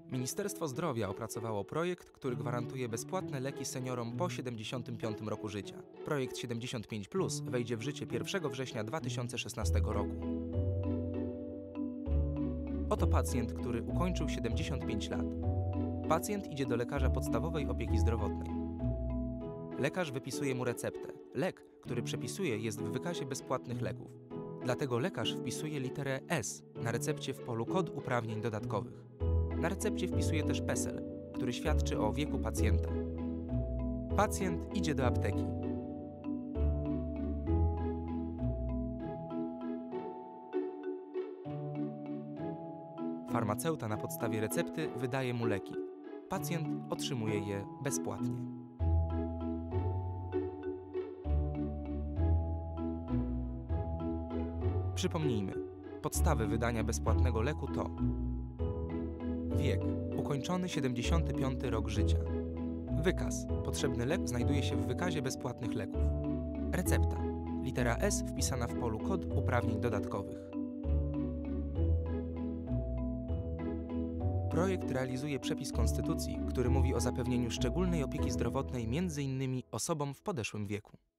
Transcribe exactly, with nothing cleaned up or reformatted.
Ministerstwo Zdrowia opracowało projekt, który gwarantuje bezpłatne leki seniorom po siedemdziesiątym piątym roku życia. Projekt siedemdziesiąt pięć plus wejdzie w życie pierwszego września dwa tysiące szesnastego roku. Oto pacjent, który ukończył siedemdziesiąt pięć lat. Pacjent idzie do lekarza podstawowej opieki zdrowotnej. Lekarz wypisuje mu receptę. Lek, który przepisuje, jest w wykazie bezpłatnych leków. Dlatego lekarz wpisuje literę S na recepcie w polu kod uprawnień dodatkowych. Na recepcie wpisuje też PESEL, który świadczy o wieku pacjenta. Pacjent idzie do apteki. Farmaceuta na podstawie recepty wydaje mu leki. Pacjent otrzymuje je bezpłatnie. Przypomnijmy, podstawy wydania bezpłatnego leku to: wiek, ukończony siedemdziesiąty piąty rok życia. Wykaz, potrzebny lek znajduje się w wykazie bezpłatnych leków. Recepta, litera S wpisana w polu kod uprawnień dodatkowych. Projekt realizuje przepis Konstytucji, który mówi o zapewnieniu szczególnej opieki zdrowotnej między innymi osobom w podeszłym wieku.